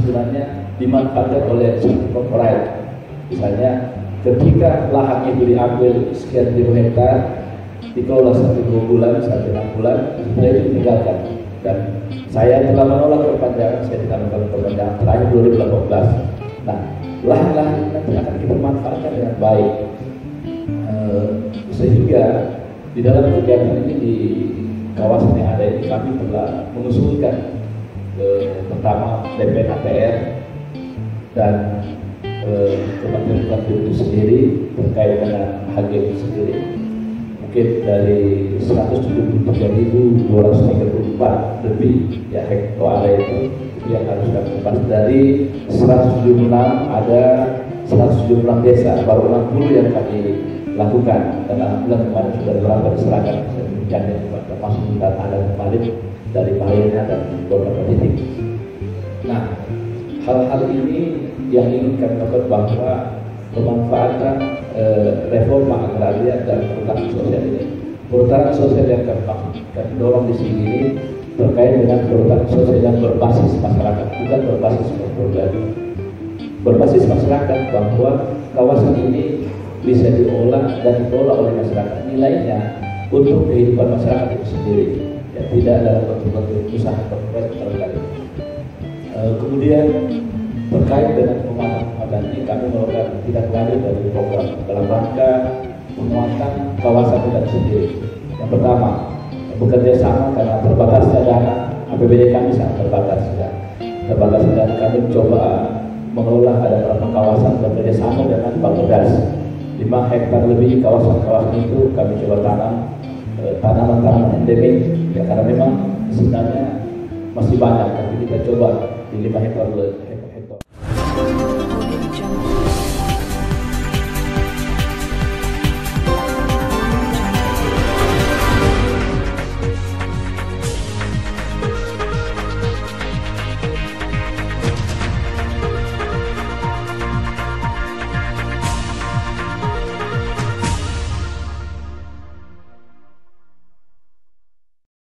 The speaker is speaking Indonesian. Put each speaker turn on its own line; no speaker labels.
sebenarnya dimanfaatkan oleh satu corporate. Misalnya ketika lahan itu diambil sekian ribu hektar, dikelola 1-2 bulan sampai 6 bulan, setelah itu ditinggalkan. Dan saya telah menolak perpanjangan, saya tidak menolak perpanjangan terakhir 2018. Nah, lahan-lahan ini nanti akan kita manfaatkan dengan baik. Sehingga di dalam kegiatan ini di kawasan yang ada ini kami telah mengusulkan pertama DPR APR dan Kementerian Lingkungan Hidup sendiri terkait dengan HG sendiri mungkin dari 173.234 lebih ya hektar ada itu yang harus kami lepas. Dari 176 ada 176 desa, baru 60 yang kami lakukan, dan alhamdulillah kemarin sudah berapa diserahkan termasuk data ada kemarin dari Bahayanya dan beberapa titik. Nah, hal-hal ini yang ingin kami lakukan bahwa pemanfaatan reforma agraria dan perhutanan sosial ini, perhutanan sosial yang kami dorong di sini terkait dengan perhutanan sosial yang berbasis masyarakat, bukan berbasis program. Berbasis masyarakat bahwa kawasan ini bisa diolah dan dikelola oleh masyarakat, nilainya untuk kehidupan masyarakat itu sendiri, ya, tidak dalam bentuk usaha korporat terkait. Kemudian terkait dengan pemanfaatan ini kami melakukan tidak lanjut dari program dalam rangka penguatan kawasan hutan sendiri. Yang pertama, bekerja sama karena terbatasnya dana APBD kami sangat terbatas, ya. Terbatasnya dana kami coba mengelola ada beberapa kawasan bekerja sama dengan Bangladesh. 5 hektar lebih kawasan-kawasan itu kami coba tanam tanaman-tanaman endemik, ya, karena memang sebenarnya masih banyak, tapi kita coba di 5 hektar